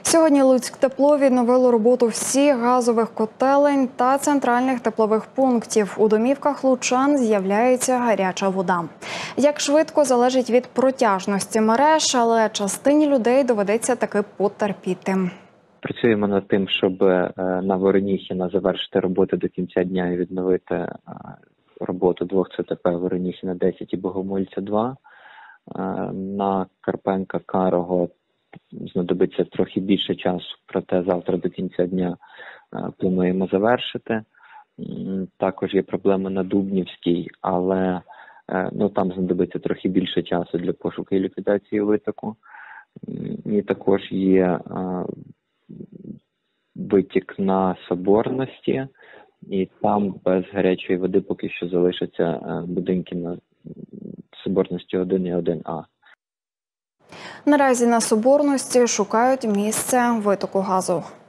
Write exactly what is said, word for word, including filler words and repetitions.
Сьогодні Луцьктепло відновило роботу всіх газових котелень та центральних теплових пунктів. У домівках лучан з'являється гаряча вода. Як швидко – залежить від протяжності мереж, але частині людей доведеться таки потерпіти. Працюємо над тим, щоб на Вороніхіна завершити роботи до кінця дня і відновити роботу двох ЦТП Вороніхіна десять і Богомольця два. На Карпенка Карого знадобиться трохи більше часу, проте завтра до кінця дня плануємо завершити. Також є проблема на Дубнівській, але ну, там знадобиться трохи більше часу для пошуку і ліквідації витоку. І також є витік на Соборності, і там без гарячої води поки що залишаться будинки на Соборності один і один А. Наразі на Соборності шукають місце витоку газу.